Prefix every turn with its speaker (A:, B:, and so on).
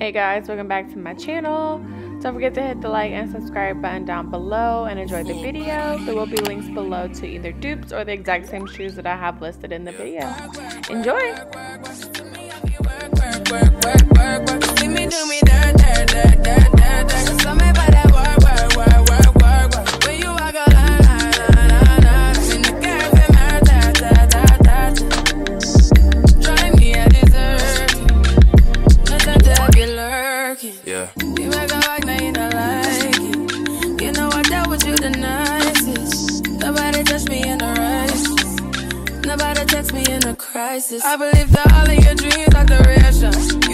A: Hey guys, welcome back to my channel. Don't forget to hit the like and subscribe button down below and enjoy the video. There will be links below to either dupes or the exact same shoes that I have listed in the video. Enjoy!
B: Yeah.
C: You make a like, now you don't like it. You know I dealt with you the nicest. Nobody touched me in a rush. Nobody text me in a crisis. I believe that all of your dreams are duration.